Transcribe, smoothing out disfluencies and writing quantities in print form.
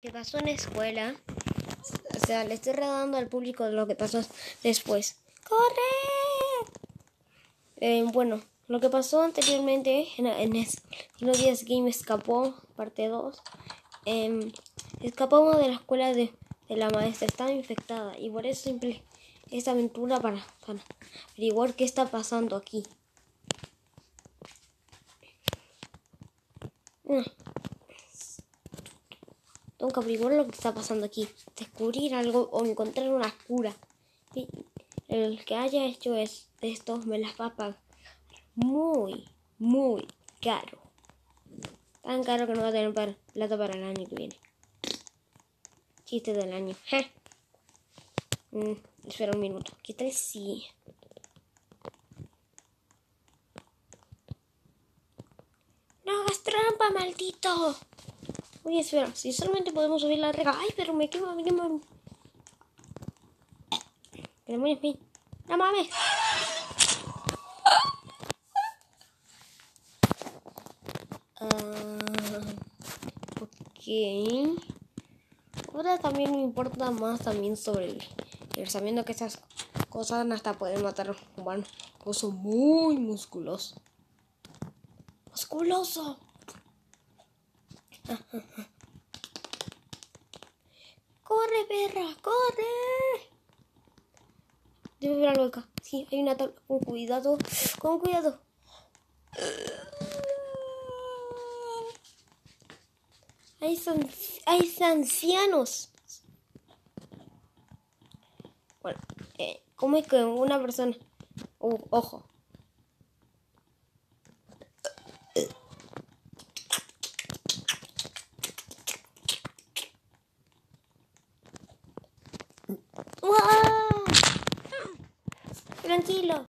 que pasó en la escuela. O sea, le estoy redando al público lo que pasó después. ¡Corre! Bueno, lo que pasó anteriormente en los días Game escapó, parte 2. Escapamos de la escuela de la maestra. Estaba infectada y por eso simple esta aventura para averiguar qué está pasando aquí. Tengo que averiguar lo que está pasando aquí, descubrir algo o encontrar una cura. El que haya hecho esto me las va a pagar muy, muy caro. Tan caro que no va a tener plata para el año que viene. Chiste del año. Espera un minuto. ¿Qué tal si...? ¡No hagas trampa, maldito! Oye, espera. Si solamente podemos subir la reja... ¡Ay, pero me quemo! ¡Demonios, mío! ¡No mames! Ok. Ahora también me importa más también sobre el sabiendo que esas cosas hasta pueden matar a un humano. Pues son muy musculosos. ¡Musculoso! ¡Corre, perra! ¡Corre! Debe ver algo acá. Sí, hay una tabla. Con cuidado. Con cuidado. Hay ancianos. Bueno, ¿cómo es que una persona... ojo. ¡Wow! Tranquilo.